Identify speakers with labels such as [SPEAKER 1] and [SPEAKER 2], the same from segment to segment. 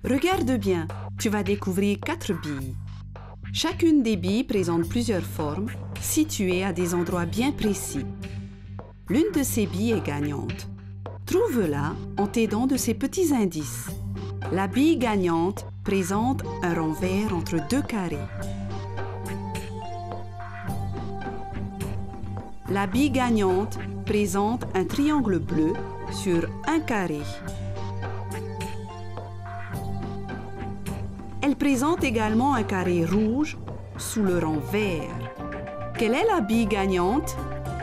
[SPEAKER 1] Regarde bien, tu vas découvrir 4 billes. Chacune des billes présente plusieurs formes, situées à des endroits bien précis. L'une de ces billes est gagnante. Trouve-la en t'aidant de ces petits indices. La bille gagnante présente un rond vert entre 2 carrés. La bille gagnante présente un triangle bleu sur un carré. Elle présente également un carré rouge sous le rond vert. Quelle est la bille gagnante?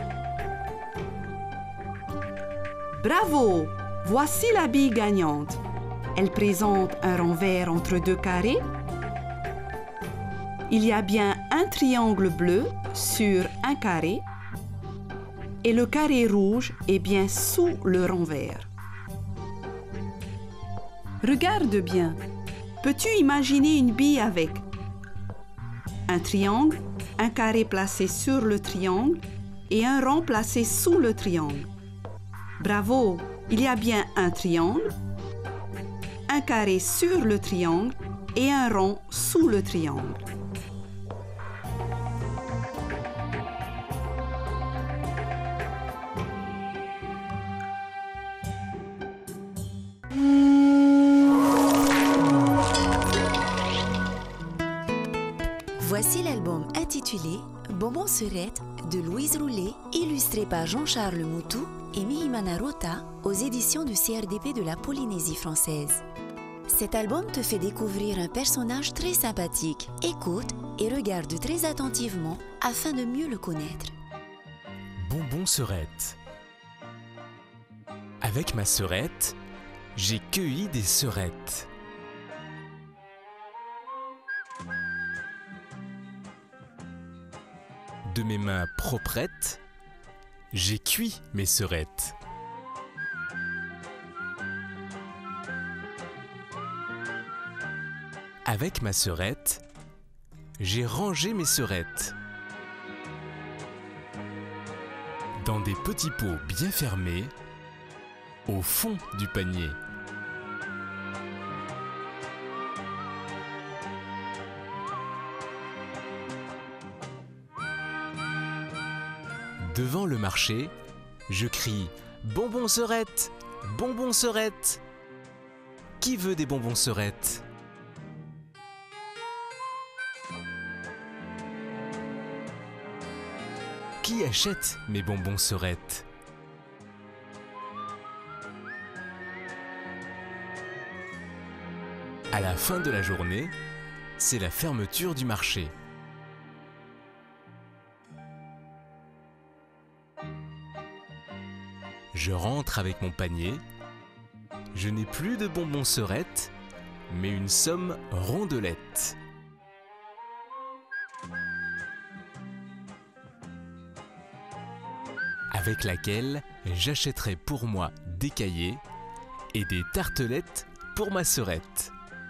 [SPEAKER 1] Bravo! Voici la bille gagnante. Elle présente un rond vert entre 2 carrés. Il y a bien un triangle bleu sur un carré. Et le carré rouge est bien sous le rond vert. Regarde bien. Peux-tu imaginer une bille avec un triangle, un carré placé sur le triangle et un rond placé sous le triangle? Bravo! Il y a bien un triangle, un carré sur le triangle et un rond sous le triangle.
[SPEAKER 2] Voici l'album intitulé Bonbons Serettes de Louise Roulet, illustré par Jean-Charles Moutou et Mihimana Rota aux éditions du CRDP de la Polynésie française. Cet album te fait découvrir un personnage très sympathique. Écoute et regarde très attentivement afin de mieux le connaître.
[SPEAKER 3] Bonbons Serettes. Avec ma serette, j'ai cueilli des serettes. De mes mains proprettes, j'ai cuit mes serettes. Avec ma serette, j'ai rangé mes serettes. Dans des petits pots bien fermés, au fond du panier. Devant le marché, je crie « Bonbons serettes! Bonbons serettes !» Qui veut des bonbons serettes? Qui achète mes bonbons serettes? À la fin de la journée, c'est la fermeture du marché. Je rentre avec mon panier. Je n'ai plus de bonbons serettes, mais une somme rondelette. Avec laquelle j'achèterai pour moi des cahiers et des tartelettes pour ma serette.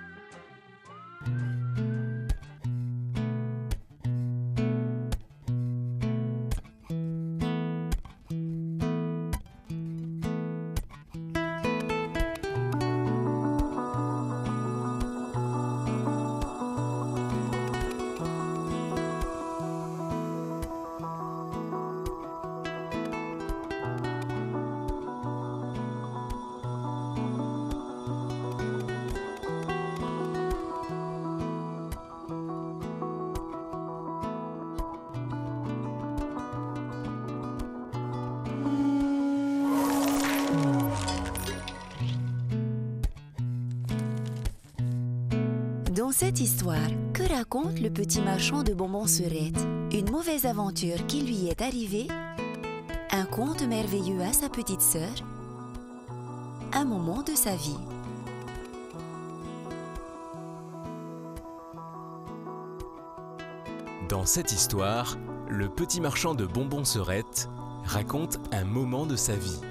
[SPEAKER 2] Dans cette histoire, que raconte le petit marchand de bonbons serettes? Une mauvaise aventure qui lui est arrivée? Un conte merveilleux à sa petite sœur? Un moment de sa vie?
[SPEAKER 3] Dans cette histoire, le petit marchand de bonbons serettes raconte un moment de sa vie.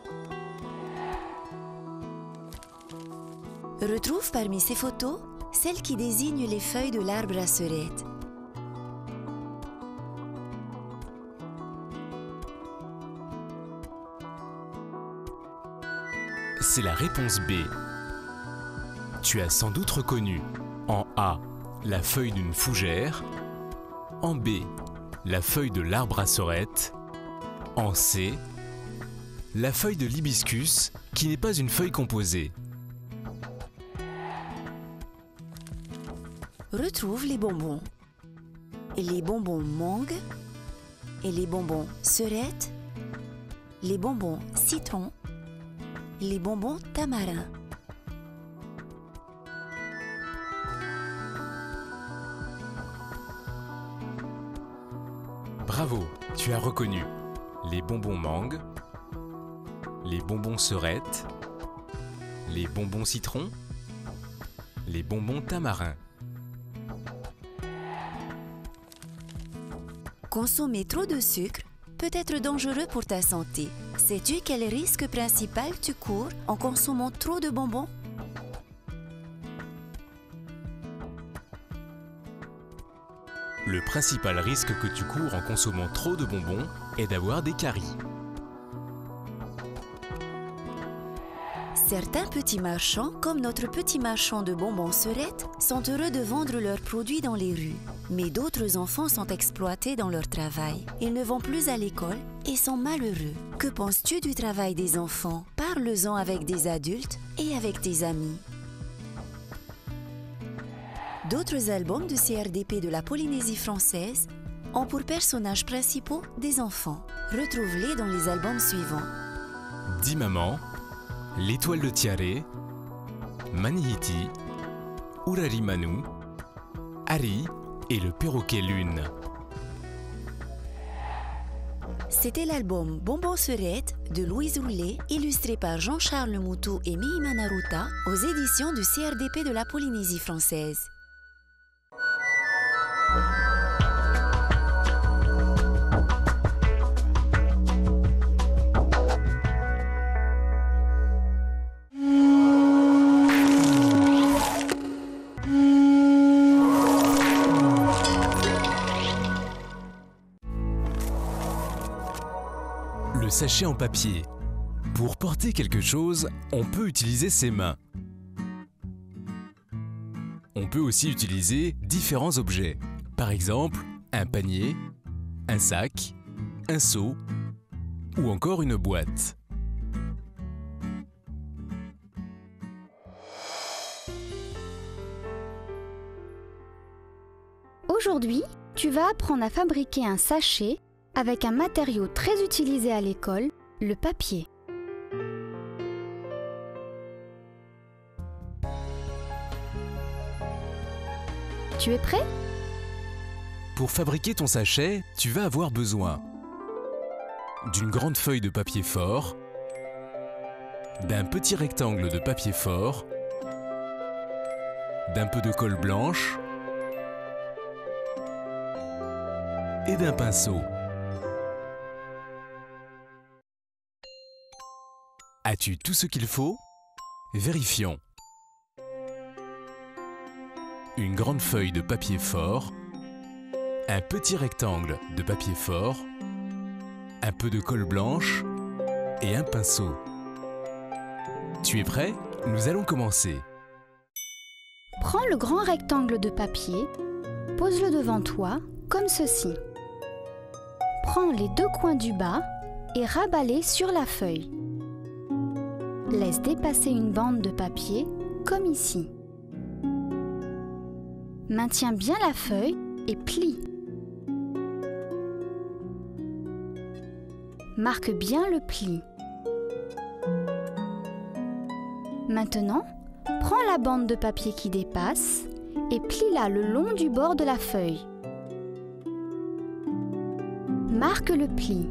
[SPEAKER 2] Retrouve parmi ces photos celle qui désigne les feuilles de l'arbre à serettes.
[SPEAKER 3] C'est la réponse B. Tu as sans doute reconnu en A, la feuille d'une fougère, en B, la feuille de l'arbre à sorette, en C, la feuille de l'hibiscus qui n'est pas une feuille composée.
[SPEAKER 2] Retrouve les bonbons. Les bonbons mangue et les bonbons serette, les bonbons citron, les bonbons tamarin.
[SPEAKER 3] Bravo, tu as reconnu les bonbons mangue, les bonbons serette, les bonbons citron, les bonbons tamarin.
[SPEAKER 2] Consommer trop de sucre peut être dangereux pour ta santé. Sais-tu quel risque principal tu cours en consommant trop de bonbons?
[SPEAKER 3] Le principal risque que tu cours en consommant trop de bonbons est d'avoir des caries.
[SPEAKER 2] Certains petits marchands, comme notre petit marchand de bonbons Serette, sont heureux de vendre leurs produits dans les rues. Mais d'autres enfants sont exploités dans leur travail. Ils ne vont plus à l'école et sont malheureux. Que penses-tu du travail des enfants? Parle-en avec des adultes et avec tes amis. D'autres albums de CRDP de la Polynésie française ont pour personnages principaux des enfants. Retrouve-les dans les albums suivants.
[SPEAKER 3] Dis maman, l'étoile de Tiare, Manihiti, Urari Manu, Harry et le perroquet lune.
[SPEAKER 2] C'était l'album Bonbons Serette de Louise Roulet, illustré par Jean-Charles Moutou et Mihimana Ruta aux éditions du CRDP de la Polynésie française.
[SPEAKER 3] Le sachet en papier. Pour porter quelque chose, on peut utiliser ses mains. On peut aussi utiliser différents objets. Par exemple, un panier, un sac, un seau ou encore une boîte.
[SPEAKER 4] Aujourd'hui, tu vas apprendre à fabriquer un sachet avec un matériau très utilisé à l'école, le papier. Tu es prêt?
[SPEAKER 3] Pour fabriquer ton sachet, tu vas avoir besoin d'une grande feuille de papier fort, d'un petit rectangle de papier fort, d'un peu de colle blanche et d'un pinceau. As-tu tout ce qu'il faut? Vérifions. Une grande feuille de papier fort, un petit rectangle de papier fort, un peu de colle blanche et un pinceau. Tu es prêt? Nous allons commencer.
[SPEAKER 4] Prends le grand rectangle de papier, pose-le devant toi, comme ceci. Prends les deux coins du bas et rabats-les sur la feuille. Laisse dépasser une bande de papier, comme ici. Maintiens bien la feuille et plie. Marque bien le pli. Maintenant, prends la bande de papier qui dépasse et plie-la le long du bord de la feuille. Marque le pli.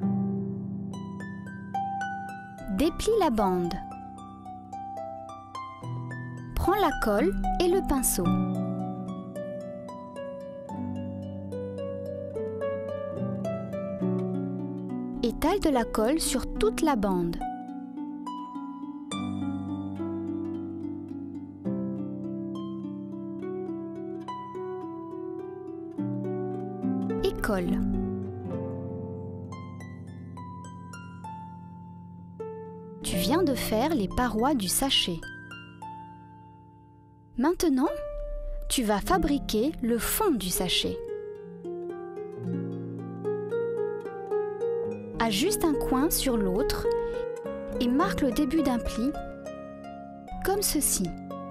[SPEAKER 4] Déplie la bande. Prends la colle et le pinceau. Étale de la colle sur toute la bande. Et colle. Tu viens de faire les parois du sachet. Maintenant, tu vas fabriquer le fond du sachet. Ajuste un coin sur l'autre et marque le début d'un pli, comme ceci.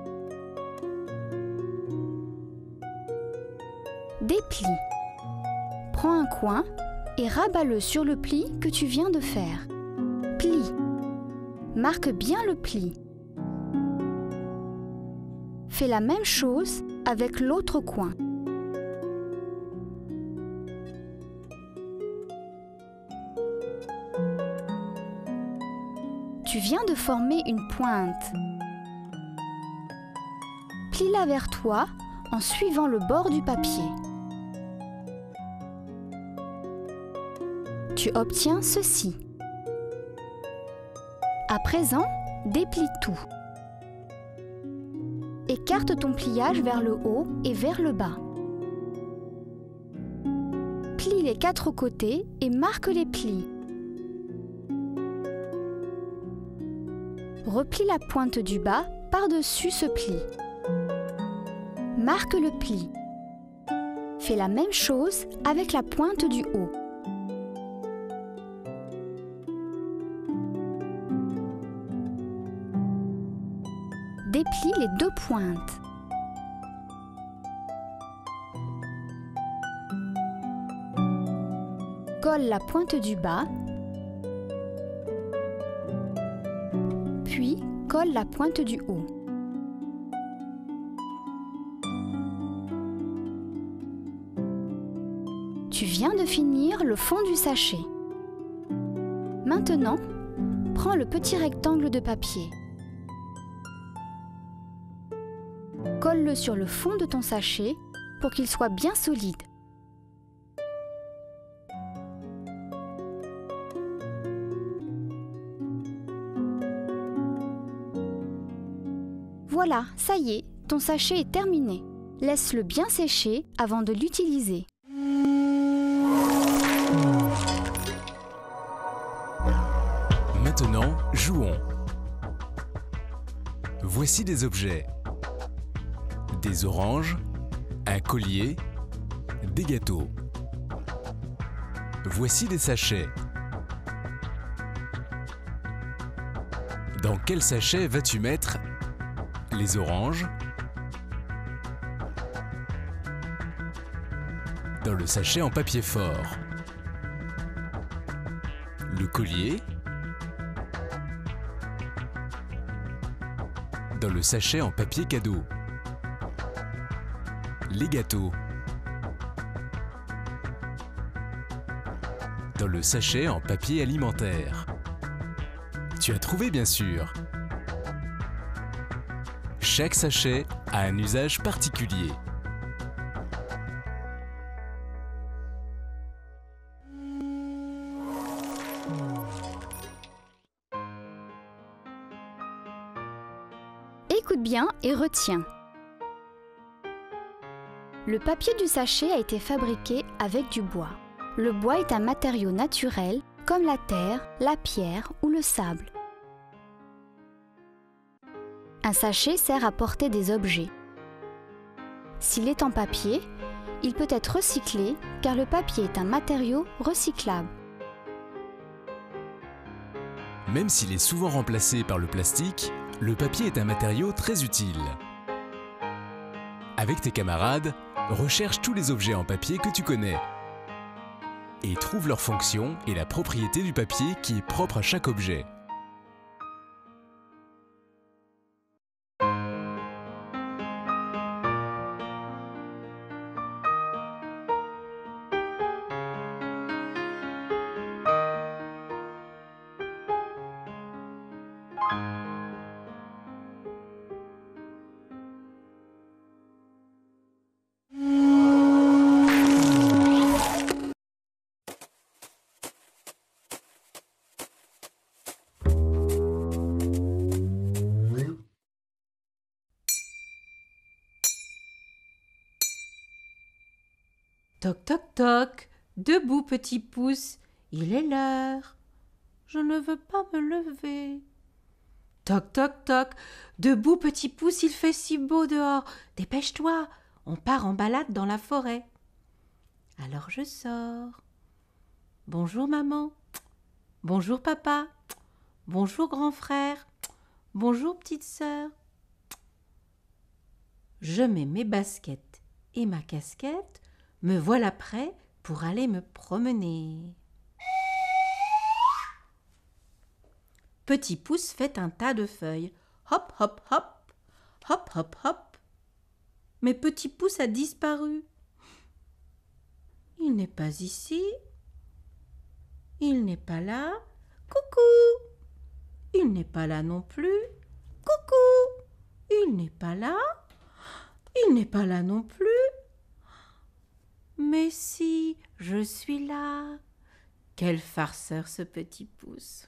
[SPEAKER 4] Déplie. Prends un coin et rabats-le sur le pli que tu viens de faire. Plie. Marque bien le pli. Fais la même chose avec l'autre coin. Tu viens de former une pointe. Plie-la vers toi en suivant le bord du papier. Tu obtiens ceci. À présent, déplie tout. Écarte ton pliage vers le haut et vers le bas. Plie les 4 côtés et marque les plis. Replie la pointe du bas par-dessus ce pli. Marque le pli. Fais la même chose avec la pointe du haut. Déplie les 2 pointes. Colle la pointe du bas, puis colle la pointe du haut. Tu viens de finir le fond du sachet. Maintenant, prends le petit rectangle de papier. Colle-le sur le fond de ton sachet pour qu'il soit bien solide. Voilà, ça y est, ton sachet est terminé. Laisse-le bien sécher avant de l'utiliser.
[SPEAKER 3] Maintenant, jouons. Voici des objets. Des oranges, un collier, des gâteaux. Voici des sachets. Dans quel sachet vas-tu mettre les oranges? Dans le sachet en papier fort. Le collier? Dans le sachet en papier cadeau. Les gâteaux. Dans le sachet en papier alimentaire. Tu as trouvé bien sûr. Chaque sachet a un usage particulier.
[SPEAKER 4] Écoute bien et retiens. Le papier du sachet a été fabriqué avec du bois. Le bois est un matériau naturel comme la terre, la pierre ou le sable. Un sachet sert à porter des objets. S'il est en papier, il peut être recyclé car le papier est un matériau recyclable.
[SPEAKER 3] Même s'il est souvent remplacé par le plastique, le papier est un matériau très utile. Avec tes camarades, recherche tous les objets en papier que tu connais et trouve leur fonction et la propriété du papier qui est propre à chaque objet.
[SPEAKER 5] Toc, toc, toc. Debout, petit pouce. Il est l'heure. Je ne veux pas me lever. Toc, toc, toc. Debout, petit pouce, il fait si beau dehors. Dépêche-toi, on part en balade dans la forêt. Alors je sors. Bonjour maman. Bonjour papa. Bonjour grand frère. Bonjour petite sœur. Je mets mes baskets et ma casquette. Me voilà prêt pour aller me promener. Petit pouce fait un tas de feuilles. Hop, hop, hop. Hop, hop, hop. Mais petit pouce a disparu. Il n'est pas ici. Il n'est pas là. Coucou. Il n'est pas là non plus. Coucou. Il n'est pas là. Il n'est pas là non plus. Mais si, je suis là. Quel farceur ce petit pouce.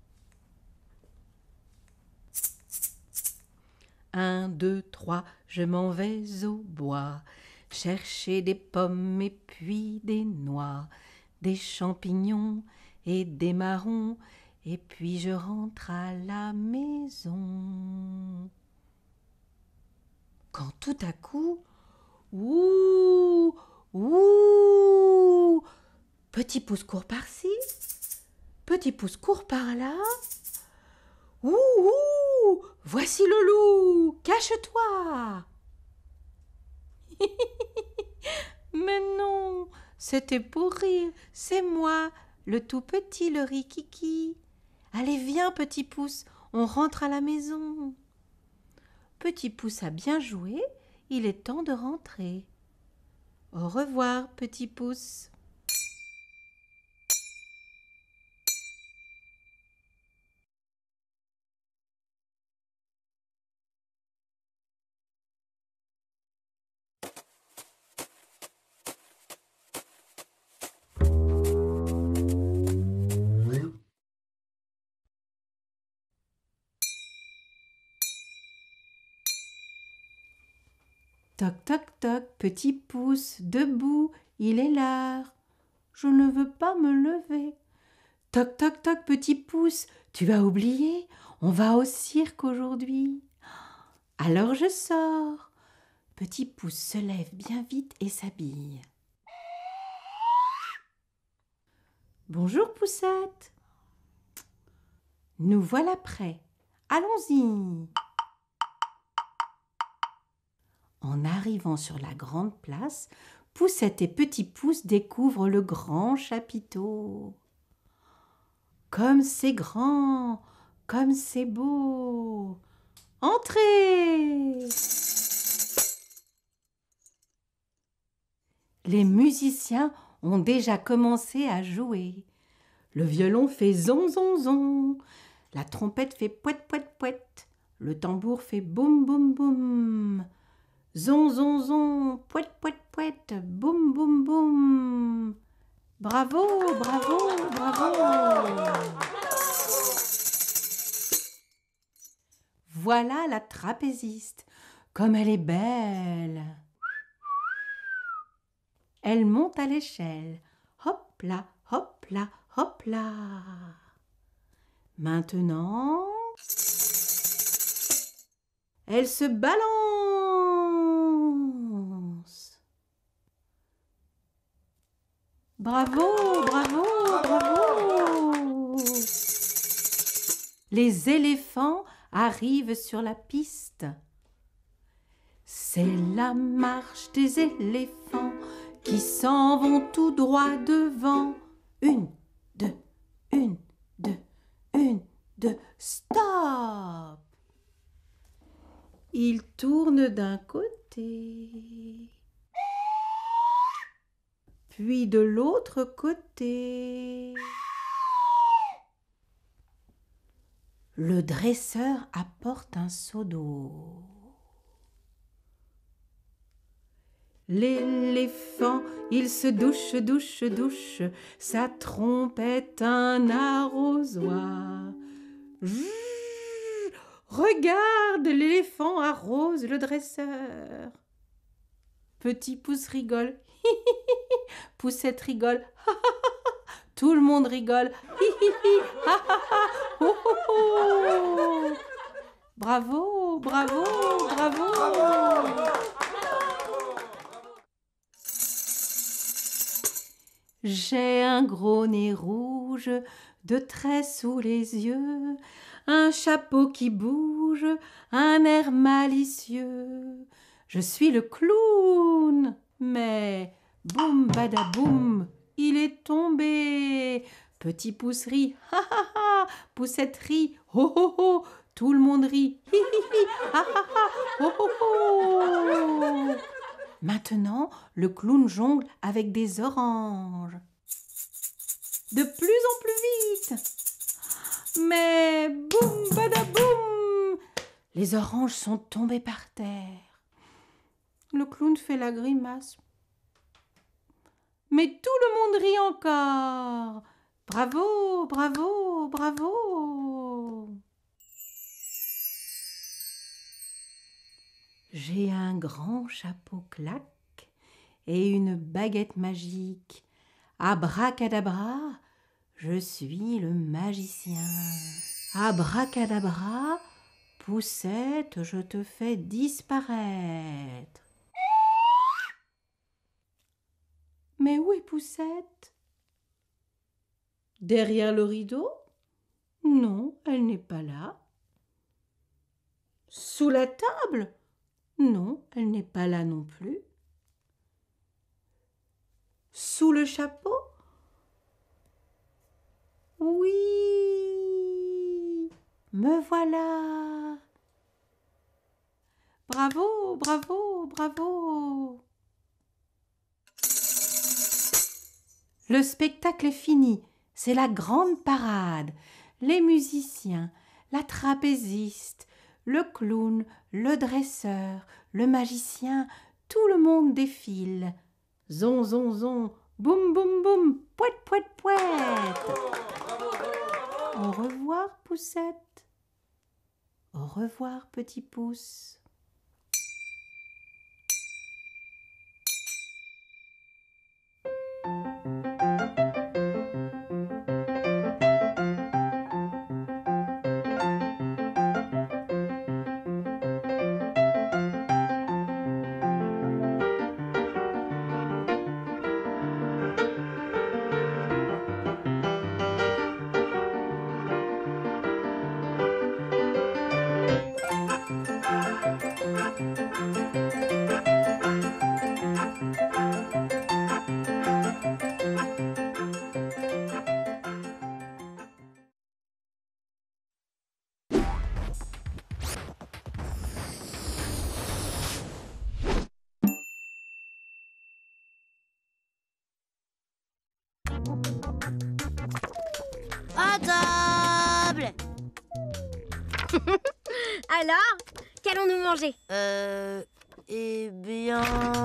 [SPEAKER 5] 1, 2, 3, je m'en vais au bois, chercher des pommes et puis des noix, des champignons et des marrons, et puis je rentre à la maison. Quand tout à coup, ouh, ouh, petit pouce court par-ci, petit pouce court par-là. Ouh, ouh, voici le loup, cache-toi. Mais non, c'était pour rire, c'est moi, le tout petit, le rikiki. Allez, viens, petit pouce, on rentre à la maison. Petit pouce a bien joué, il est temps de rentrer. Au revoir, petit pouce. Toc, toc, toc, petit pouce, debout, il est l'heure. Je ne veux pas me lever. Toc, toc, toc, petit pouce, tu as oublié, on va au cirque aujourd'hui. Alors je sors. Petit pouce se lève bien vite et s'habille. Bonjour poussette. Nous voilà prêts. Allons-y. En arrivant sur la grande place, Poussette et Petit Pouce découvrent le grand chapiteau. Comme c'est grand, comme c'est beau. Entrez! Les musiciens ont déjà commencé à jouer. Le violon fait zon, zon, zon. La trompette fait pouet, pouet, pouet. Le tambour fait boum, boum, boum. Zon, zon, zon, pouet, pouet, pouet, boum, boum, boum. Bravo, bravo, bravo. Voilà la trapéziste, comme elle est belle. Elle monte à l'échelle. Hop là, hop là, hop là. Maintenant, elle se balance. Bravo, bravo, bravo. Les éléphants arrivent sur la piste. C'est la marche des éléphants qui s'en vont tout droit devant. 1, 2, 1, 2, 1, 2, stop! Ils tournent d'un côté, puis de l'autre côté. Le dresseur apporte un seau d'eau. L'éléphant, il se douche, douche, douche, sa trompe est un arrosoir. Regarde, l'éléphant arrose le dresseur. Petit Pouce rigole. Poussette rigole. Tout le monde rigole. Bravo, bravo, bravo. J'ai un gros nez rouge, de traits sous les yeux, un chapeau qui bouge, un air malicieux. Je suis le clown, mais boum badaboum, il est tombé. Petit pouce rit, ha ha ha, poussette rit, ho ho ho, tout le monde rit, hi hi hi, ha ha ha, ho ho ho. Maintenant, le clown jongle avec des oranges. De plus en plus vite. Mais boum badaboum, les oranges sont tombées par terre. Le clown fait la grimace. Mais tout le monde rit encore. Bravo, bravo, bravo. J'ai un grand chapeau claque et une baguette magique. Abracadabra, je suis le magicien. Abracadabra, Poussette, je te fais disparaître. Mais où est Poussette? Derrière le rideau? Non, elle n'est pas là. Sous la table? Non, elle n'est pas là non plus. Sous le chapeau? Oui, me voilà. Bravo, bravo, bravo. Le spectacle est fini, c'est la grande parade. Les musiciens, la trapéziste, le clown, le dresseur, le magicien, tout le monde défile. Zon, zon, zon, boum, boum, boum, pouet, pouet, pouet. Au revoir, Poussette. Au revoir, petit pouce.
[SPEAKER 6] À table!
[SPEAKER 7] Alors, qu'allons-nous manger?
[SPEAKER 6] Eh bien...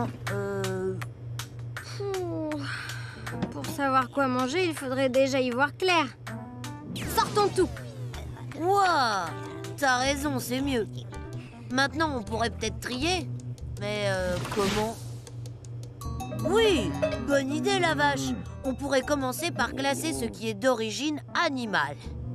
[SPEAKER 7] Pour savoir quoi manger, il faudrait déjà y voir clair. Sortons tout!
[SPEAKER 6] Ouah! T'as raison, c'est mieux. Maintenant, on pourrait peut-être trier. Mais comment? Oui, bonne idée, la vache. On pourrait commencer par classer ce qui est d'origine animale.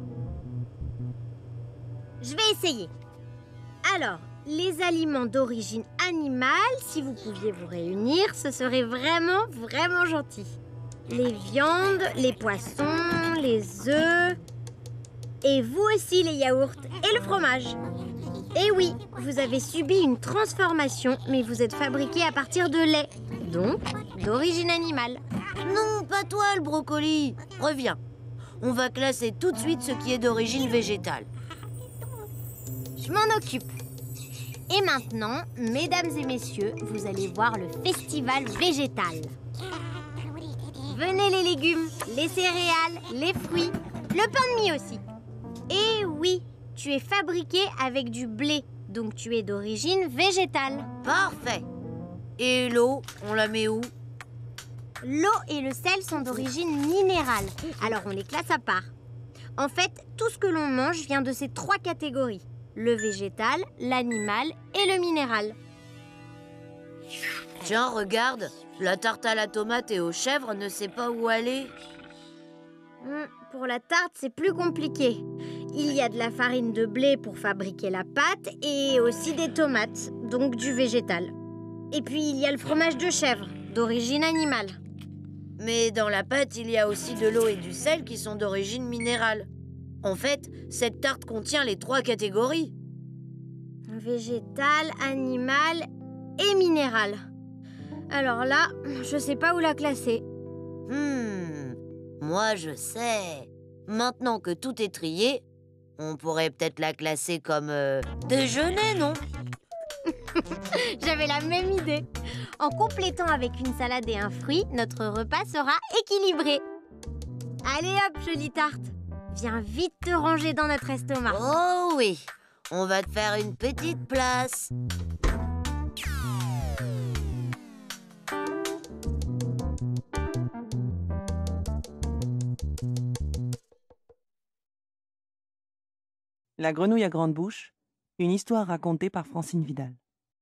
[SPEAKER 7] Je vais essayer. Alors, les aliments d'origine animale, si vous pouviez vous réunir, ce serait vraiment, vraiment gentil. Les viandes, les poissons, les œufs... Et vous aussi, les yaourts et le fromage. Et oui, vous avez subi une transformation, mais vous êtes fabriqué à partir de lait, donc d'origine animale.
[SPEAKER 6] Non, pas toi, le brocoli. Reviens. On va classer tout de suite ce qui est d'origine végétale.
[SPEAKER 7] Je m'en occupe. Et maintenant, mesdames et messieurs, vous allez voir le festival végétal. Venez les légumes, les céréales, les fruits, le pain de mie aussi. Et oui, tu es fabriqué avec du blé, donc tu es d'origine végétale.
[SPEAKER 6] Parfait. Et l'eau, on la met où?
[SPEAKER 7] L'eau et le sel sont d'origine minérale, alors on les classe à part. En fait, tout ce que l'on mange vient de ces trois catégories. Le végétal, l'animal et le minéral.
[SPEAKER 6] Tiens, regarde, la tarte à la tomate et aux chèvres ne sait pas où aller.
[SPEAKER 7] Pour la tarte, c'est plus compliqué. il y a de la farine de blé pour fabriquer la pâte et aussi des tomates, donc du végétal. Et puis il y a le fromage de chèvre, d'origine animale.
[SPEAKER 6] Mais dans la pâte, il y a aussi de l'eau et du sel qui sont d'origine minérale. En fait, cette tarte contient les 3 catégories.
[SPEAKER 7] Végétal, animal et minéral. Alors là, je sais pas où la classer.
[SPEAKER 6] Moi je sais. Maintenant que tout est trié, on pourrait peut-être la classer comme déjeuner, non?
[SPEAKER 7] J'avais la même idée. En complétant avec une salade et un fruit, notre repas sera équilibré. Allez hop, jolie tarte. Viens vite te ranger dans notre estomac.
[SPEAKER 6] Oh oui, on va te faire une petite place.
[SPEAKER 8] La grenouille à grande bouche, une histoire racontée par Francine Vidal.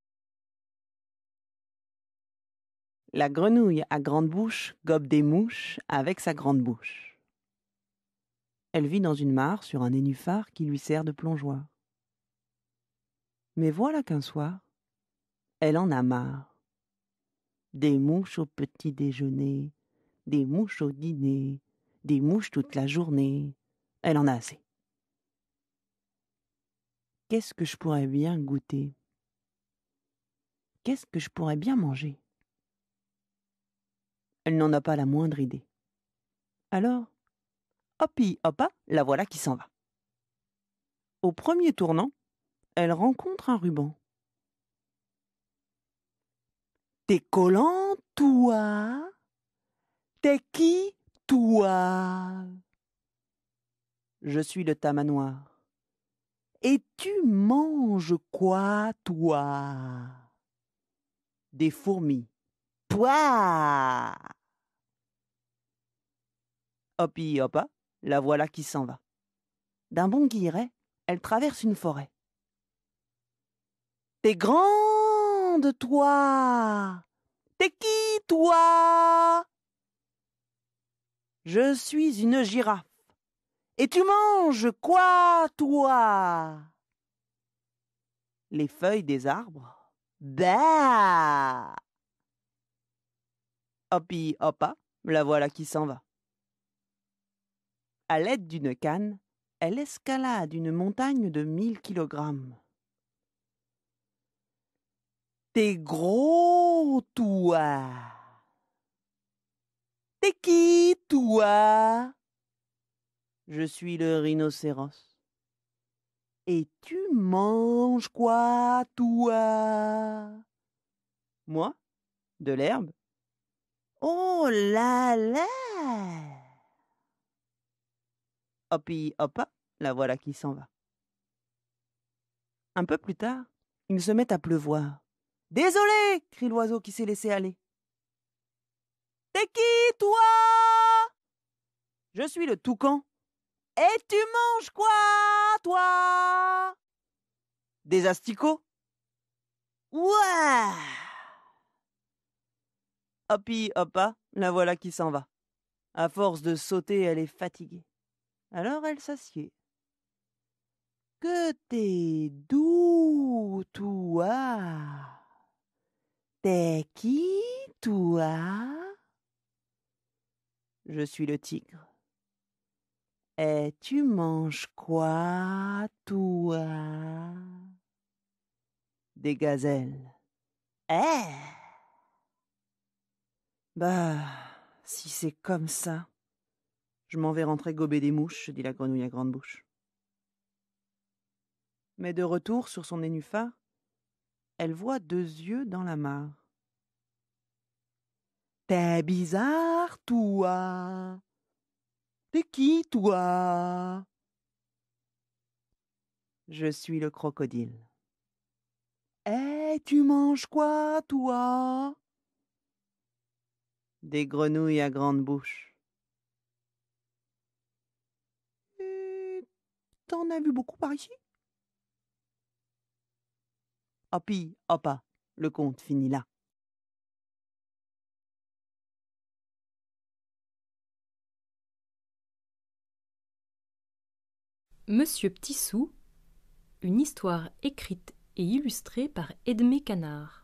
[SPEAKER 8] La grenouille à grande bouche gobe des mouches avec sa grande bouche. Elle vit dans une mare sur un nénuphar qui lui sert de plongeoir. Mais voilà qu'un soir, elle en a marre. Des mouches au petit déjeuner, des mouches au dîner, des mouches toute la journée. Elle en a assez. Qu'est-ce que je pourrais bien goûter? Qu'est-ce que je pourrais bien manger? Elle n'en a pas la moindre idée. Alors, hoppi hoppa, la voilà qui s'en va. Au premier tournant, elle rencontre un ruban. T'es collant, toi? T'es qui, toi? Je suis le tamanoir. Et tu manges quoi, toi? Des fourmis. Pouah! Hoppi hoppa, la voilà qui s'en va. D'un bond guilleret, elle traverse une forêt. T'es grande, toi! T'es qui, toi? Je suis une girafe. Et tu manges quoi, toi? Les feuilles des arbres. Bah! Hoppi hoppa, la voilà qui s'en va. À l'aide d'une canne, elle escalade une montagne de 1000 kilogrammes. T'es gros, toi! T'es qui, toi? Je suis le rhinocéros. Et tu manges quoi, toi? Moi? De l'herbe? Oh là là! Hoppi hoppa, la voilà qui s'en va. Un peu plus tard, il se met à pleuvoir. Désolé, crie l'oiseau qui s'est laissé aller. T'es qui, toi? Je suis le toucan. Et tu manges quoi, toi? Des asticots? Ouah! Hoppi hoppa, la voilà qui s'en va. À force de sauter, elle est fatiguée. Alors elle s'assied. Que t'es doux, toi? T'es qui, toi? Je suis le tigre. Et tu manges quoi, toi? Des gazelles. Eh! Bah, si c'est comme ça, je m'en vais rentrer gober des mouches, dit la grenouille à grande bouche. Mais de retour sur son nénuphar, elle voit 2 yeux dans la mare. T'es bizarre, toi? T'es qui, toi? Je suis le crocodile. Eh, tu manges quoi, toi? Des grenouilles à grande bouche. Et t'en as vu beaucoup par ici? Hoppi, hoppa, le conte finit là.
[SPEAKER 9] Monsieur Petit-Sou, une histoire écrite et illustrée par Edmé Canard.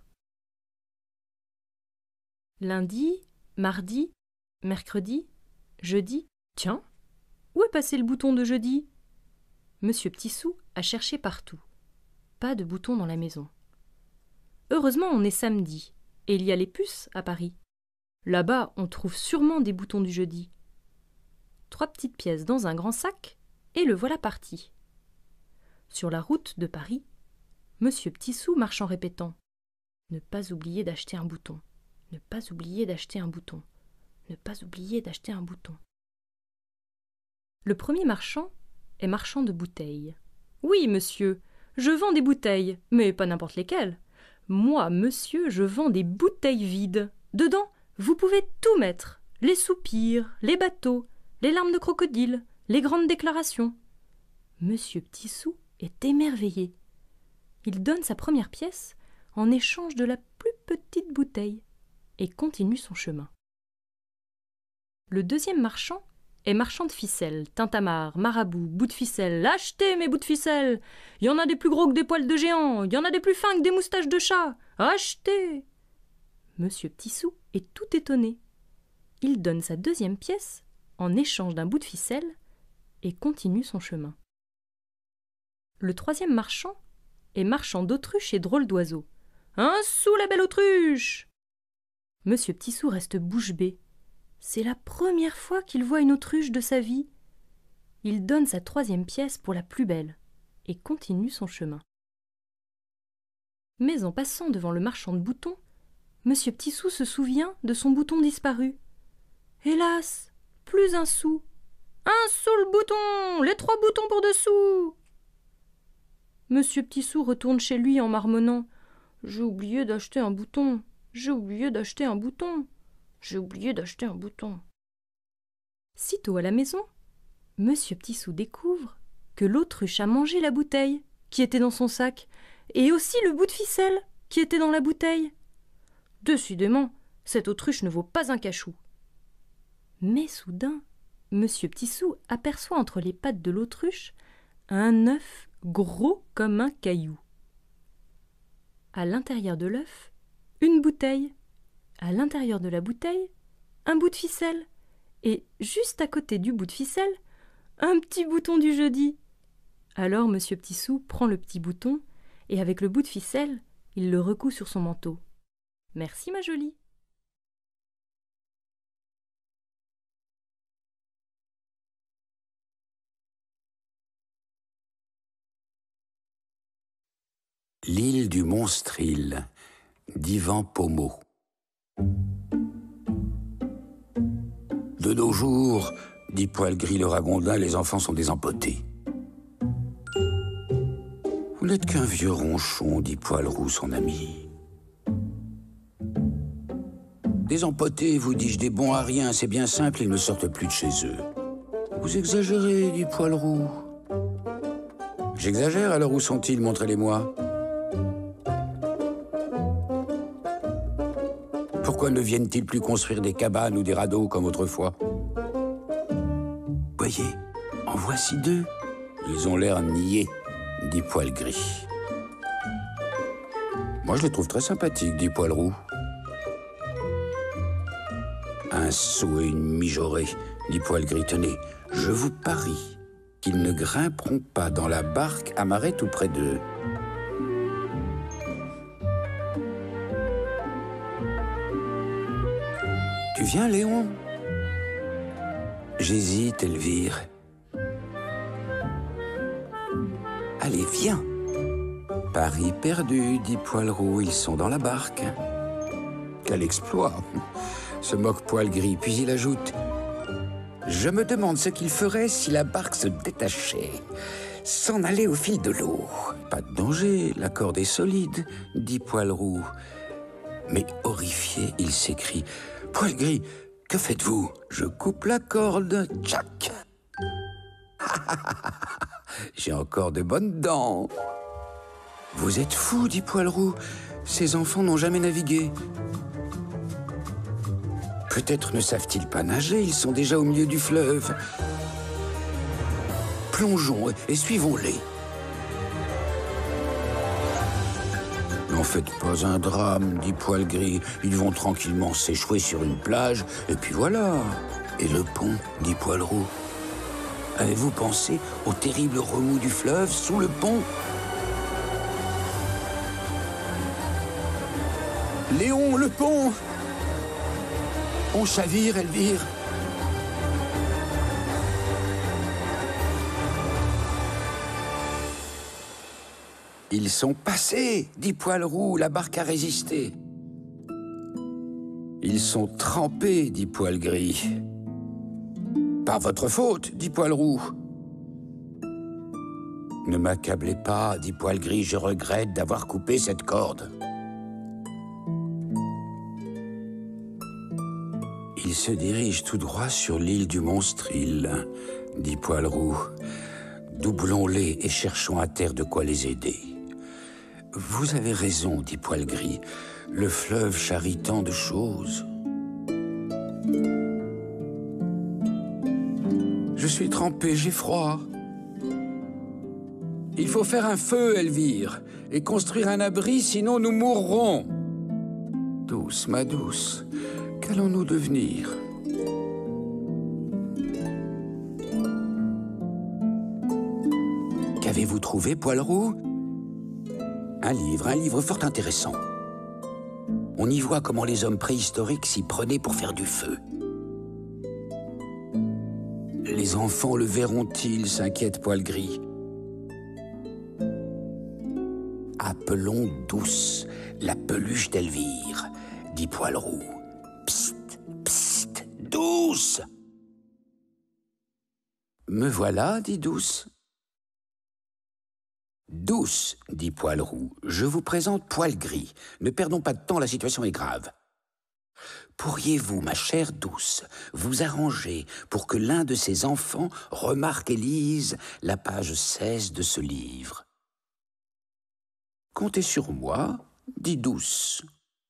[SPEAKER 9] Lundi, mardi, mercredi, jeudi. Tiens, où est passé le bouton de jeudi? Monsieur Petit-Sou a cherché partout. Pas de bouton dans la maison. Heureusement, on est samedi, et il y a les puces à Paris. Là-bas, on trouve sûrement des boutons du jeudi. 3 petites pièces dans un grand sac, et le voilà parti. Sur la route de Paris, Monsieur Petit-Sou marche en répétant « Ne pas oublier d'acheter un bouton, ne pas oublier d'acheter un bouton, ne pas oublier d'acheter un bouton. » Le premier marchand est marchand de bouteilles. « Oui, monsieur, je vends des bouteilles, mais pas n'importe lesquelles. Moi, monsieur, je vends des bouteilles vides. Dedans, vous pouvez tout mettre, les soupirs, les bateaux, les larmes de crocodile, les grandes déclarations. » Monsieur Petit-Sou est émerveillé. Il donne sa première pièce en échange de la plus petite bouteille et continue son chemin. Le deuxième marchand est marchand de ficelles, tintamarre, marabout, bouts de ficelle. Achetez mes bouts de ficelle! Il y en a des plus gros que des poils de géant, il y en a des plus fins que des moustaches de chat. Achetez! Monsieur Petit-Sou est tout étonné. Il donne sa deuxième pièce en échange d'un bout de ficelle et continue son chemin. Le troisième marchand est marchand d'autruches et drôles d'oiseaux. Un sou la belle autruche! Monsieur Petit-Sou reste bouche bée. C'est la première fois qu'il voit une autruche de sa vie. Il donne sa troisième pièce pour la plus belle et continue son chemin. Mais en passant devant le marchand de boutons, Monsieur Petit-Sou se souvient de son bouton disparu. Hélas, plus un sou. Un sou le bouton! Les 3 boutons pour dessous! Monsieur Petit-Sou retourne chez lui en marmonnant. J'ai oublié d'acheter un bouton. J'ai oublié d'acheter un bouton. J'ai oublié d'acheter un bouton. Sitôt à la maison, Monsieur Petit-Sou découvre que l'autruche a mangé la bouteille qui était dans son sac et aussi le bout de ficelle qui était dans la bouteille. Décidément, cette autruche ne vaut pas un cachou. Mais soudain, Monsieur Petit-Sou aperçoit entre les pattes de l'autruche un œuf gros comme un caillou. À l'intérieur de l'œuf, une bouteille. À l'intérieur de la bouteille, un bout de ficelle. Et juste à côté du bout de ficelle, un petit bouton du jeudi. Alors Monsieur Petit-Sou prend le petit bouton et avec le bout de ficelle, il le recoue sur son manteau. Merci ma jolie.
[SPEAKER 10] L'île du Monstre-Île, d'Yvan Pommeau. De nos jours, dit Poil-Gris le ragondin, les enfants sont des empotés. Vous n'êtes qu'un vieux ronchon, dit Poil-Roux son ami. Des empotés, vous dis-je, des bons à rien, c'est bien simple, ils ne sortent plus de chez eux. Vous exagérez, dit Poil-Roux. J'exagère, alors où sont-ils? Montrez-les-moi. Pourquoi ne viennent-ils plus construire des cabanes ou des radeaux comme autrefois? Voyez, en voici 2. Ils ont l'air niais, dit Poil-Gris. Moi, je les trouve très sympathiques, dit Poil-Roux. Un sot et une mijaurée, dit Poil-Gris. Tenez, je vous parie qu'ils ne grimperont pas dans la barque amarrée tout près d'eux. Tu viens, Léon? J'hésite, Elvire. Allez, viens. Paris perdu, dit Poil-Roux, ils sont dans la barque. Quel exploit, se moque Poil-Gris, puis il ajoute: je me demande ce qu'il ferait si la barque se détachait, s'en aller au fil de l'eau. Pas de danger, la corde est solide, dit Poil-Roux. Mais horrifié, il s'écrie: Poil-Gris, que faites-vous? Je coupe la corde, tchac. J'ai encore de bonnes dents. Vous êtes fou, dit Poil-Roux. Ces enfants n'ont jamais navigué. Peut-être ne savent-ils pas nager, ils sont déjà au milieu du fleuve. Plongeons et suivons-les. N'en faites pas un drame, dit Poil-Gris. Ils vont tranquillement s'échouer sur une plage, et puis voilà. Et le pont, dit Poil-Roux. Avez-vous pensé au terrible remous du fleuve sous le pont? Léon, le pont! On chavire, Elvire. Ils sont passés, dit Poil-Roux, la barque a résisté. Ils sont trempés, dit Poil-Gris. Par votre faute, dit Poil-Roux. Ne m'accablez pas, dit Poil-Gris, je regrette d'avoir coupé cette corde. Ils se dirigent tout droit sur l'île du Monstre-Île, dit Poil-Roux. Doublons-les et cherchons à terre de quoi les aider. Vous avez raison, dit Poil-Gris. Le fleuve charrie tant de choses. Je suis trempé, j'ai froid. Il faut faire un feu, Elvire, et construire un abri, sinon nous mourrons. Douce, ma douce, qu'allons-nous devenir? Qu'avez-vous trouvé, Poil-Roux? Un livre fort intéressant. On y voit comment les hommes préhistoriques s'y prenaient pour faire du feu. Les enfants le verront-ils, s'inquiète Poil-Gris. Appelons Douce, la peluche d'Elvire, dit Poil-Roux. Psst, psst, Douce! Me voilà, dit Douce. Douce, dit Poil-Roux, je vous présente Poil-Gris. Ne perdons pas de temps, la situation est grave. Pourriez-vous, ma chère Douce, vous arranger pour que l'un de ces enfants remarque et lise la page 16 de ce livre? Comptez sur moi, dit Douce.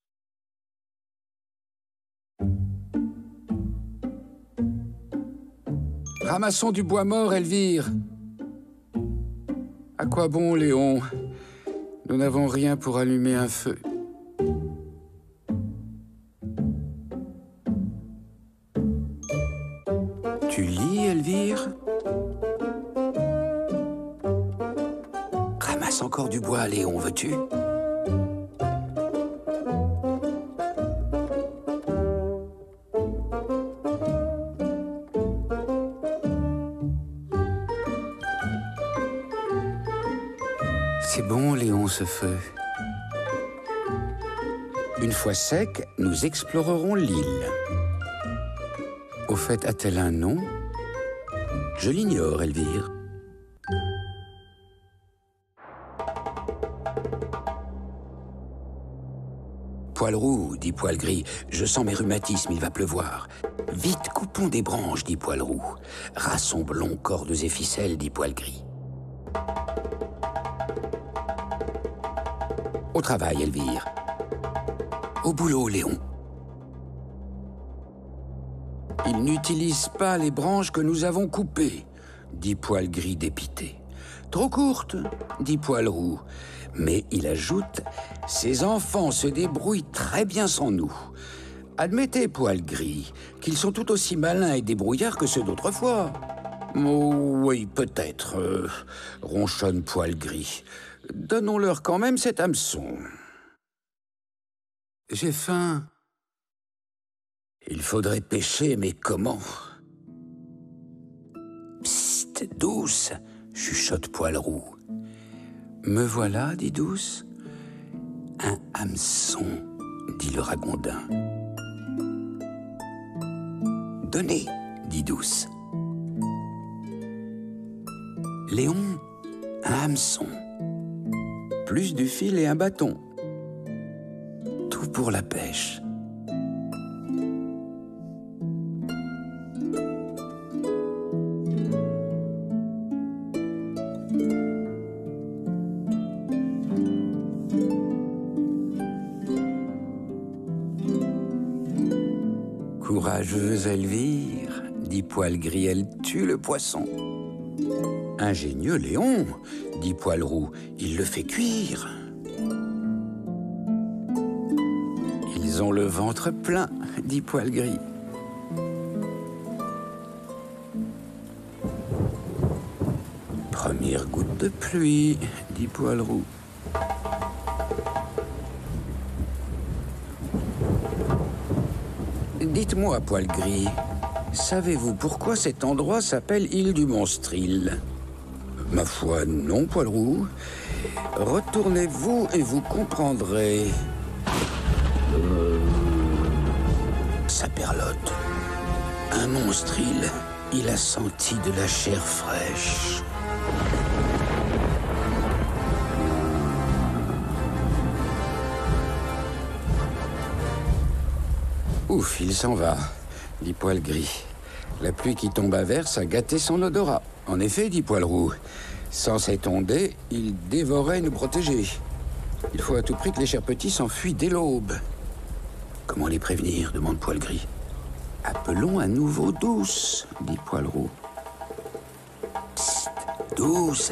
[SPEAKER 10] Ramassons du bois mort, Elvire. À quoi bon, Léon? Nous n'avons rien pour allumer un feu. Tu lis, Elvire? Ramasse encore du bois, Léon, veux-tu? C'est bon, Léon, ce feu. Une fois sec, nous explorerons l'île. Au fait, a-t-elle un nom? Je l'ignore, Elvire. Poil-Roux, dit Poil-Gris, je sens mes rhumatismes, il va pleuvoir. Vite, coupons des branches, dit Poil-Roux. Rassemblons cordes et ficelles, dit Poil-Gris. Au travail, Elvire. Au boulot, Léon. Il n'utilise pas les branches que nous avons coupées, dit Poil-Gris dépité. Trop courtes, dit Poil-Roux. Mais il ajoute, ces enfants se débrouillent très bien sans nous. Admettez, Poil-Gris, qu'ils sont tout aussi malins et débrouillards que ceux d'autrefois. Oh, oui, peut-être, ronchonne Poil-Gris. Donnons-leur quand même cet hameçon. J'ai faim. Il faudrait pêcher, mais comment? Psst, Douce, chuchote Poil-Roux. Me voilà, dit Douce. Un hameçon, dit le ragondin. Donnez, dit Douce. Léon, un hameçon. Plus du fil et un bâton. Tout pour la pêche. Courageuse Elvire, dit Poil-Gris, elle tue le poisson. Ingénieux Léon, dit Poil-Roux, il le fait cuire. Ils ont le ventre plein, dit Poil-Gris. Première goutte de pluie, dit Poil-Roux. Dites-moi, Poil-Gris, savez-vous pourquoi cet endroit s'appelle île du Monstril? Ma foi, non, Poil-Roux. Retournez-vous et vous comprendrez. Saperlotte, un monstril, il a senti de la chair fraîche. Ouf, il s'en va, dit Poil-Gris. La pluie qui tombe à verse a gâté son odorat. En effet, dit Poil-Roux, sans cette ondée, il dévorait nos protégés. Il faut à tout prix que les chers petits s'enfuient dès l'aube. Comment les prévenir, demande Poil-Gris. Appelons à nouveau Douce, dit Poil-Roux. Psst, Douce.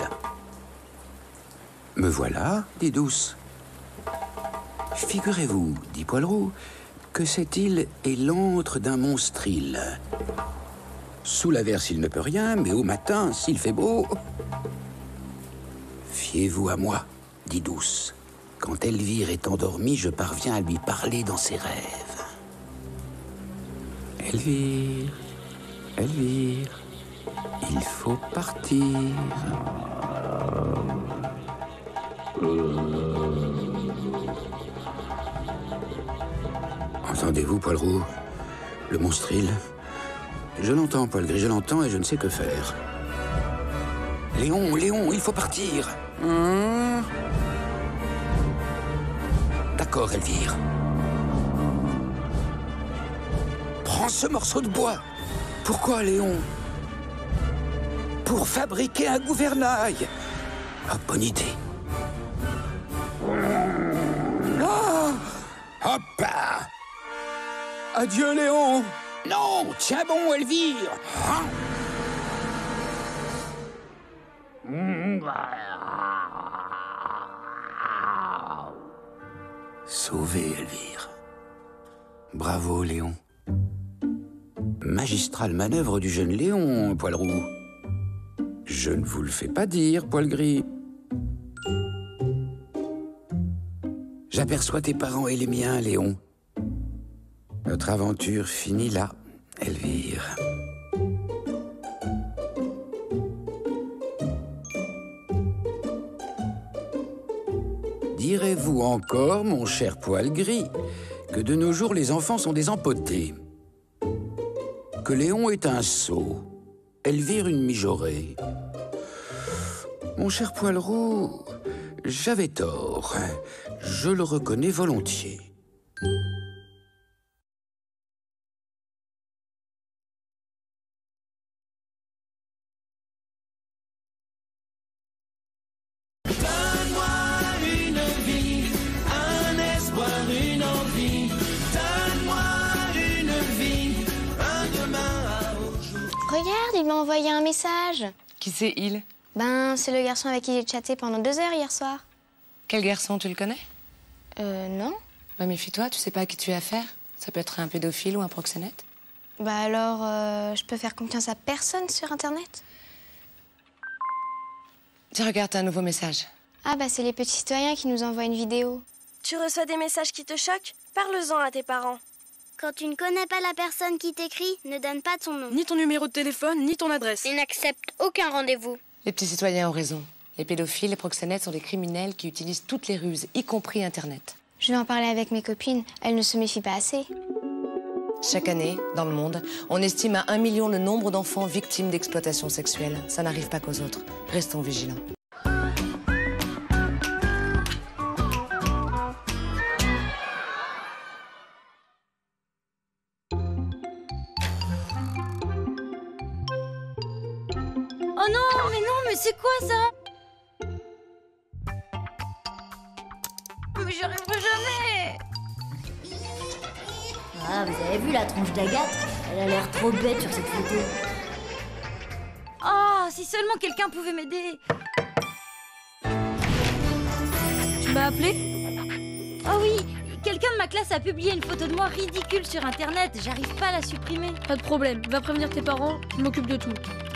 [SPEAKER 10] Me voilà, dit Douce. Figurez-vous, dit Poil-Roux, que cette île est l'antre d'un monstril. Sous l'averse, il ne peut rien, mais au matin, s'il fait beau... Fiez-vous à moi, dit Douce. Quand Elvire est endormie, je parviens à lui parler dans ses rêves. Elvire, Elvire, il faut partir. Entendez-vous, Poil-Roux? Le monstril? Je l'entends, Poil-Gris, je l'entends et je ne sais que faire. Léon, Léon, il faut partir. D'accord, Elvire. Prends ce morceau de bois. Pourquoi, Léon? Pour fabriquer un gouvernail. Ah, bonne idée. Ah! Hop! Adieu, Léon. Non, tiens bon, Elvire. Hein? Sauvé, Elvire. Bravo, Léon. Magistrale manœuvre du jeune Léon, Poil-Roux. Je ne vous le fais pas dire, Poil-Gris. J'aperçois tes parents et les miens, Léon. Notre aventure finit là, Elvire. Direz-vous encore, mon cher Poil-Gris, que de nos jours les enfants sont des empotés? Que Léon est un sot, Elvire une mijaurée? Mon cher Poil-Roux, j'avais tort. Je le reconnais volontiers.
[SPEAKER 11] Regarde, il m'a envoyé un message.
[SPEAKER 12] Qui c'est, il?
[SPEAKER 11] Ben, c'est le garçon avec qui j'ai chatté pendant 2 heures hier soir.
[SPEAKER 12] Quel garçon, tu le connais?
[SPEAKER 11] Non.
[SPEAKER 12] Bah, méfie-toi, tu sais pas à qui tu as affaire. Ça peut être un pédophile ou un proxénète.
[SPEAKER 11] Bah alors, je peux faire confiance à personne sur Internet?
[SPEAKER 12] Tiens, regarde, t'as un nouveau message.
[SPEAKER 11] Ah bah c'est les petits citoyens qui nous envoient une vidéo.
[SPEAKER 13] Tu reçois des messages qui te choquent? Parle-en à tes parents.
[SPEAKER 14] Quand tu ne connais pas la personne qui t'écrit, ne donne pas ton nom.
[SPEAKER 13] Ni ton numéro de téléphone, ni ton adresse.
[SPEAKER 14] Et n'accepte aucun rendez-vous.
[SPEAKER 12] Les petits citoyens ont raison. Les pédophiles, les proxénètes sont des criminels qui utilisent toutes les ruses, y compris Internet.
[SPEAKER 11] Je vais en parler avec mes copines. Elles ne se méfient pas assez.
[SPEAKER 12] Chaque année, dans le monde, on estime à 1 million le nombre d'enfants victimes d'exploitation sexuelle. Ça n'arrive pas qu'aux autres. Restons vigilants.
[SPEAKER 6] Oh non, mais c'est quoi ça? Mais j'y arriverai jamais.
[SPEAKER 15] Ah, vous avez vu la tronche d'Agathe? Elle a l'air trop bête sur cette photo.
[SPEAKER 6] Ah,
[SPEAKER 15] si seulement quelqu'un pouvait m'aider.
[SPEAKER 16] Tu m'as appelé?
[SPEAKER 15] Oh oui, quelqu'un de ma classe a publié une photo de moi ridicule sur internet. J'arrive pas à la supprimer.
[SPEAKER 16] Pas de problème, va prévenir tes parents, je m'occupe de tout.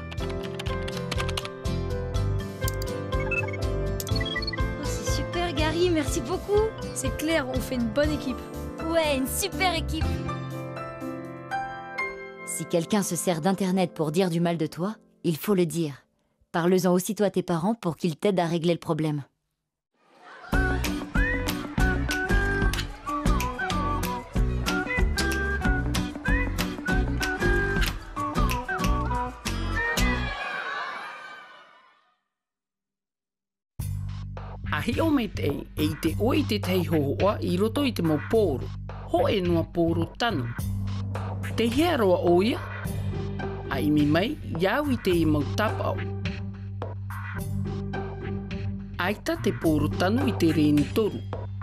[SPEAKER 15] Oh, c'est super Gary, merci beaucoup.
[SPEAKER 16] C'est clair, on fait une bonne équipe.
[SPEAKER 15] Ouais, une super équipe.
[SPEAKER 17] Si quelqu'un se sert d'internet pour dire du mal de toi, il faut le dire. Parle-en aussitôt à tes parents pour qu'ils t'aident à régler le problème.
[SPEAKER 18] Ahi o me te e i te oi te tei hohoa I roto I te mau pōro. Ho e noa pōro tanu. Te hea roa oia. A imi mai, iau I te I mau tapau. Aita te pōro tanu I te reni toru.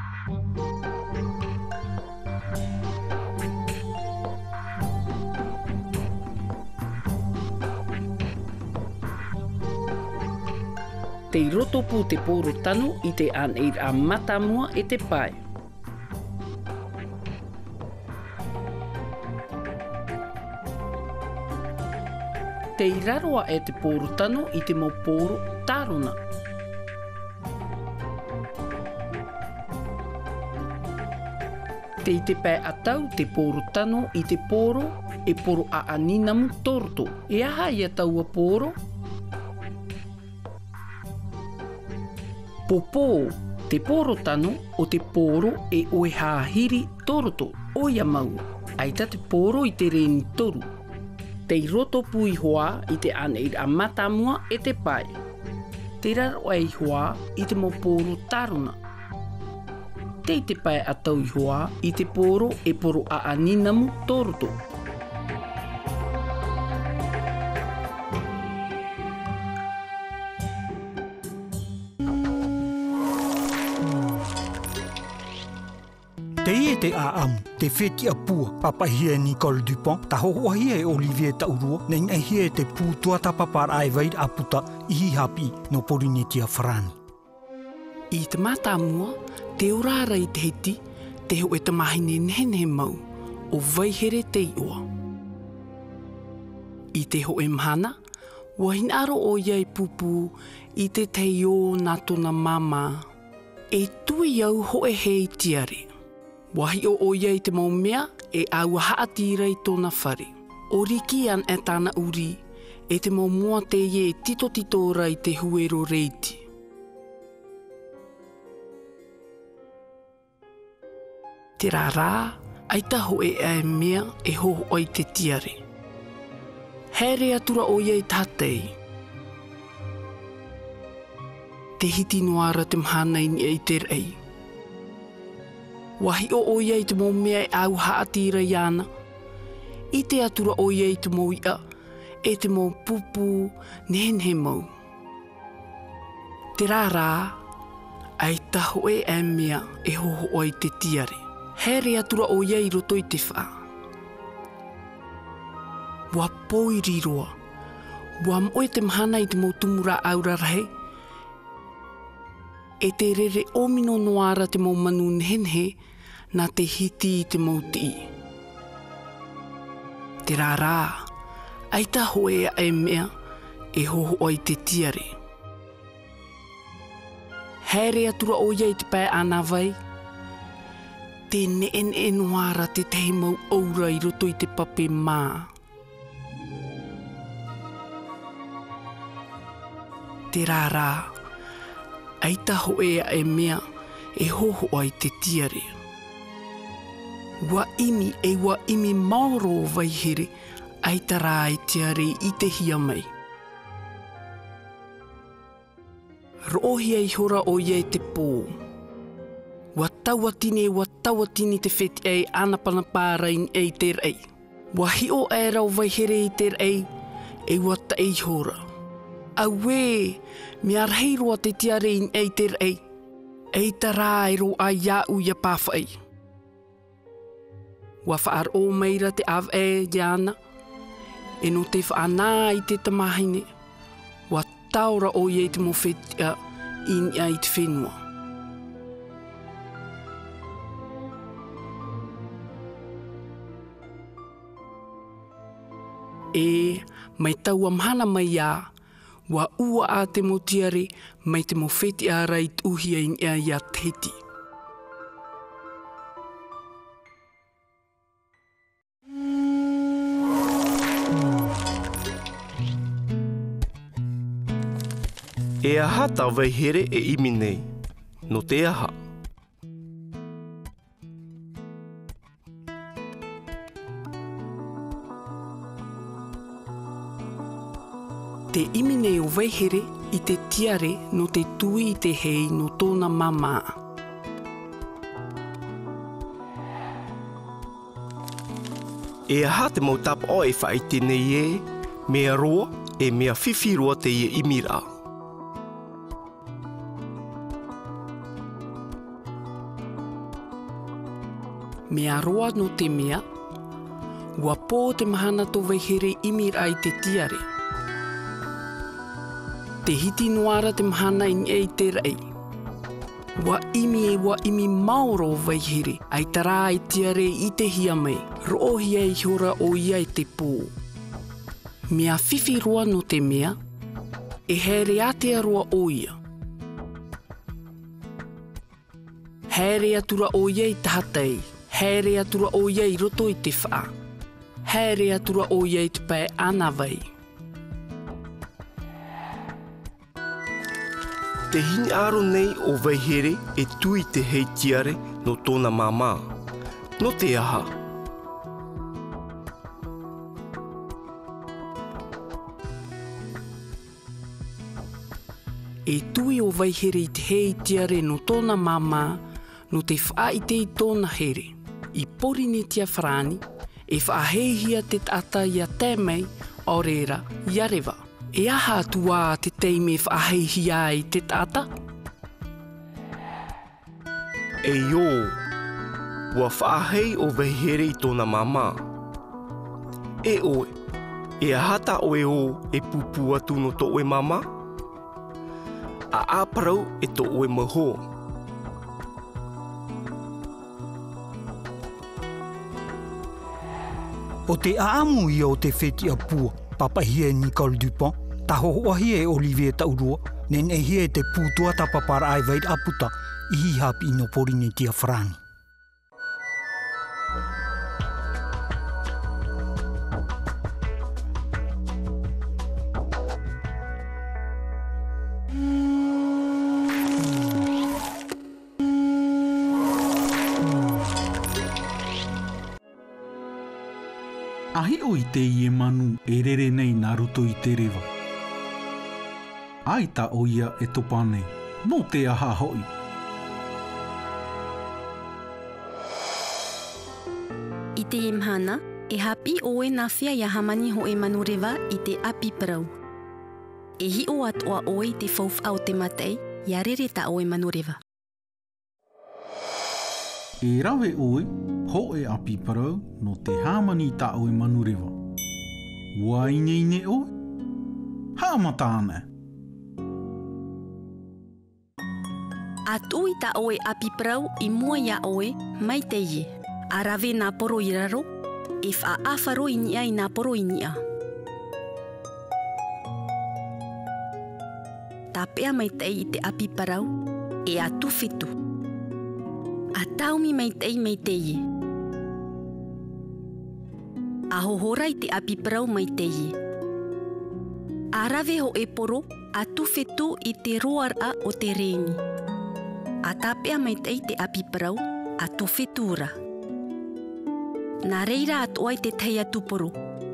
[SPEAKER 18] Te roto pū te pōro tanu I te aneir a matamua e te pai. Te iraroa e te pōro tanu I te mau pōro tarona. Te I te pai atau te pōro tanu I te pōro e pōro a aninamu torto. E aha I ataua pōro? Popō, te pōro tanu o te pōro e oe hāhiri toroto, oia mau. Aita te pōro I te reni toru. Te roto pui hoa I te aneir a matamua e te pai. Te raro ai hoa I te mo pōro taruna. Te I te pai atau I hoa I te pōro e poro a aninamu toroto.
[SPEAKER 19] Te ie te aamu, te wheti a pua, papahia Nicole Dupont, ta hohoahia e Olivier Taurua, nei ngai hia e te pū tuata papara ai vaid aputa ihi hapi no Polinetia Frani.
[SPEAKER 18] I te matamua, te orara I te heti, te ho e te mahine nene mau, o vaihere te iwa. I te ho e mhana, wahin aro o iai pupu I te teio nā tona mama. E tui au ho e hei tiare. Wahi o iai te mau mea e au haatira I tōna whare. O riki an e tāna uri, e te mau mua te ie tito titora I te huero reiti. Te rārā, aita ho e ai mea e hoho ai te tiare. Here atura o iai tātei. Te hiti noara te mhana I ai te rei. Wahi o iai te mau mea e au haatira I ana. I te atura o iai te mau ia, e te mau pupu nehe mau. Te rārā, ai taho e mea e hoho ai te tiare. Here atura o iai roto I te wha. Wa poiri roa. Wa moe te mhana I te mau tumura aura rahe. E te rere omino noara te mau manu nehe nā te hiti I te mau tii. Te rārā, aita hoe e mea e hoho ai te tiare. Here atura o iai te pai ana vai. Te ne noara te tehi mau aura I roto I te pape mā. Te rārā, aita hoe e mea e hoho ai te tiare. Wa imi maoro vai here, aita rā I tiare I te hia mai. Rohi ai hora o iei te pō. Wa tawatini te wheti ei anapana pārain ei te rei. Wa hi o e rau vai here I te rei, e wata ei hora. Awe, me arheiroa te tiare in ei te rei. Ei ta rā e ro a iau ia pāwhai. Wa whaar o meira te av e diana. E no te whaanā I te tamahine. Wa taura o ye te mowhetia in ai te whenua. E, mai tau amhana mai ia, wa ua a te motiare mai te mowhetia rai tuhia in ia teti.
[SPEAKER 20] E aha tau vai here e imi nei, no te aha.
[SPEAKER 18] Te imi nei o vai here i te tiare no te tui i te hei no tōna mama.
[SPEAKER 20] E aha te mautapa o e whai te nei e, mea roa e mea whiwhi roa te i imira.
[SPEAKER 18] Mea roa no te mea, ua pō te mahana tō vai here imir ai te tiare. Te hiti noara te mahana in ei te rei. Ua imi mauro vai here, ai tara ai tiare i te hia mai, roohi ai hora o ia i te pō. Mea whiwhi roa no te mea, e here atea roa o ia. Here atura o ia i tahatei. Here atura o ia i roto i te wha. Here atura o ia i te pai ana vai.
[SPEAKER 20] Te hini aro nei o vai here e tui te hei tiare no tōna mama. No te aha.
[SPEAKER 18] E tui o vai here i te hei tiare no tōna mama, no te wha i te i tōna here. I porine tia whrani, e whaahehia te tata ia tēmei, o reira, iarewa. E aha atua te teime whaahehia ai te tata?
[SPEAKER 20] E yo, ua whaahei o vehere i tōna mama. E oe, e ahata oe o e pupu atu no tō oe mama? A āparau e tō oe maho.
[SPEAKER 19] O te aamu ia o te wheti a pua, papahia e Nicole Dupont, taho hoahia e Olivier Taurua, nen e hia e te pūtua ta papara ai vaid aputa, ihi hapi ino porine tia whrani.
[SPEAKER 21] Ahi o i te ie manu e rere nei nā ruto i te rewa. Ai ta o ia e topa nei, no te aha hoi.
[SPEAKER 22] I te imhana, e hapi o e nā whia ia hamani ho e manu rewa i te api parau. E hi o atoa o e te whauf au te matei, ia rere ta o e manu rewa.
[SPEAKER 21] E rawe oe, ho e api parau no te hāmani ta o e manurewa. Ua ine oe? Hāmata ana.
[SPEAKER 22] Atu i ta o e api parau i mua ia oe mai te ie. A rawe nā poro i raro, e wha awharo i nia i nā poro i nia. Tā pea mai tei i te api parau, e atu whitu. A taumi mai tei mai te ie. A hohora i te api parau mai te ie. A rawe ho e poro, a tuwhetu i te roara o te reni. A tāpea mai tei te api parau, a tuwhetura. Nā reira atoa i te teia tuporo.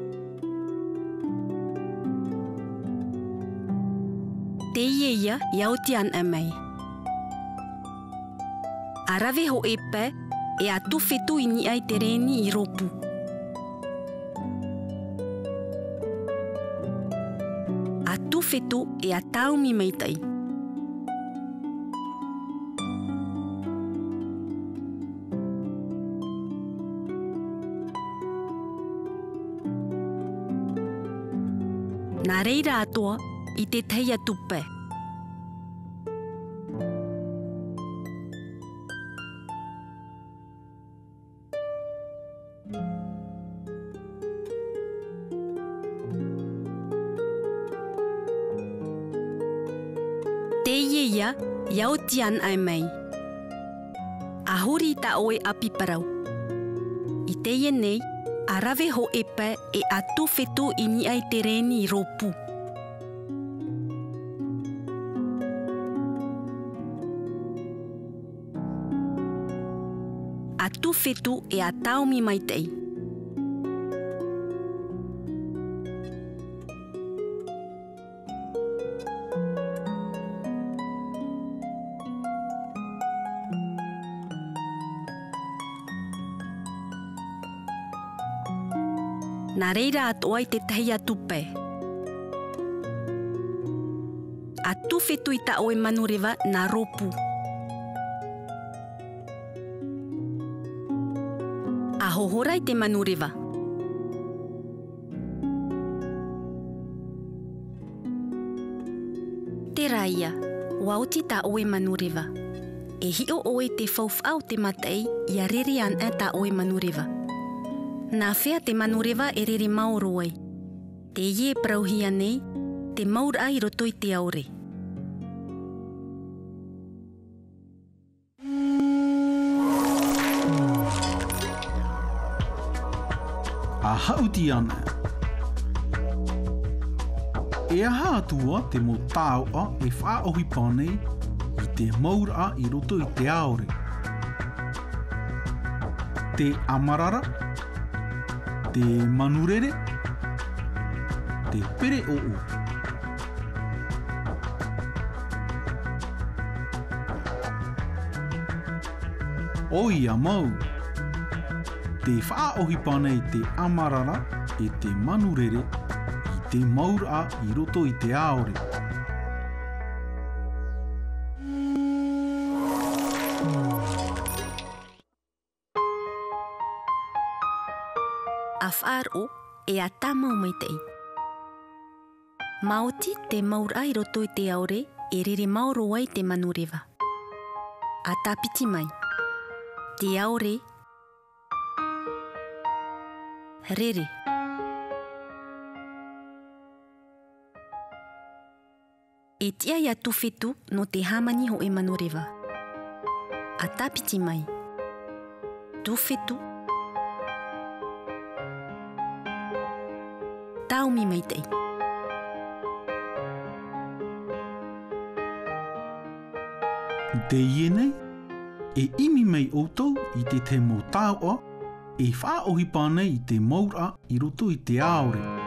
[SPEAKER 22] Te ie ia, iau te an a mai. A rawe ho e pē, e a tuwhetu i ni ai te reni i ropu. A tuwhetu e a taumi mai tai. Nā reira atoa, i te teia tupe. Te ia, iau tian ai mai. Ahuri ta oe api parau. I te ia nei, arawe ho epe e atu fetu ini ai te reni ropu. Atu fetu e atau mi mai tei. Nā reira atu ai te tahi atu pe. Atu fetu i ta oe manurewa nā ropu. A hohora i te manurewa. Te raia, wauti ta oe manurewa. E hio oe te whauwhau te matai i a rere an e ta oe manurewa. Nā whea te manurewa e rere mauro ai. Te ie prauhia nei, te maur ai roto i te aure.
[SPEAKER 21] A hauti ana. E aha atua te mo tāua e whaohi pānei i te maura i roto i te aore. Te amarara, te manurere, te pere o'o. Oia mau, te whaohi pānei te amarara e te manurere i te maura i roto i te aore.
[SPEAKER 22] A whaaro e a tamau mai tei. Maoti te maura i roto i te aore e rere mauro ai te manurewa. A tapiti mai. Te aore. Rere. E tia i atu fetu no te hamani ho e manurewa. A tapiti mai. Tu fetu. Taumi mai tei.
[SPEAKER 21] Te ienei, e imi mai outou i te mo tāua, e whaohi pānei i te maura i roto i te aore.